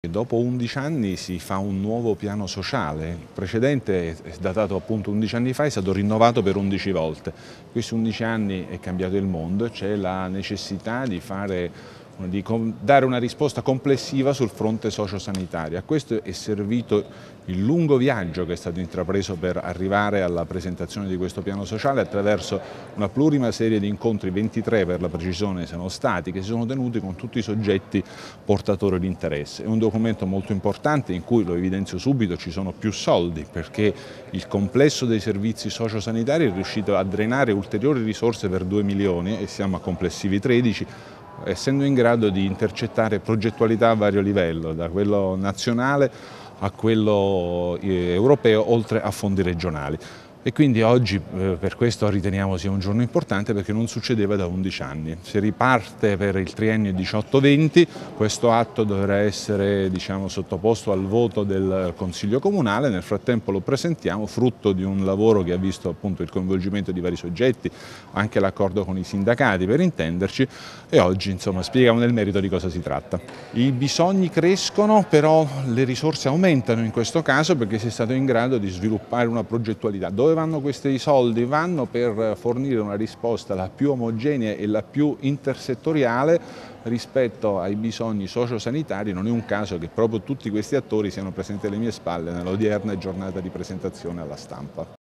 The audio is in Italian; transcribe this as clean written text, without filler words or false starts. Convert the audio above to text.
Dopo 11 anni si fa un nuovo piano sociale, il precedente è datato appunto 11 anni fa, è stato rinnovato per 11 volte. In questi 11 anni è cambiato il mondo, c'è la necessità di dare una risposta complessiva sul fronte sociosanitario. A questo è servito il lungo viaggio che è stato intrapreso per arrivare alla presentazione di questo piano sociale attraverso una plurima serie di incontri, 23 per la precisione sono stati, che si sono tenuti con tutti i soggetti portatori di interesse. È un documento molto importante in cui, lo evidenzio subito, ci sono più soldi perché il complesso dei servizi sociosanitari è riuscito a drenare ulteriori risorse per 2 milioni e siamo a complessivi 13, essendo in grado di intercettare progettualità a vario livello, da quello nazionale a quello europeo, oltre a fondi regionali. E quindi oggi per questo riteniamo sia un giorno importante perché non succedeva da 11 anni. Si riparte per il triennio 18-20, questo atto dovrà essere sottoposto al voto del Consiglio Comunale, nel frattempo lo presentiamo, frutto di un lavoro che ha visto appunto il coinvolgimento di vari soggetti, anche l'accordo con i sindacati per intenderci, e oggi spieghiamo nel merito di cosa si tratta. I bisogni crescono, però le risorse aumentano in questo caso perché si è stato in grado di sviluppare una progettualità. Dove vanno questi soldi? Vanno per fornire una risposta la più omogenea e la più intersettoriale rispetto ai bisogni sociosanitari. Non è un caso che proprio tutti questi attori siano presenti alle mie spalle nell'odierna giornata di presentazione alla stampa.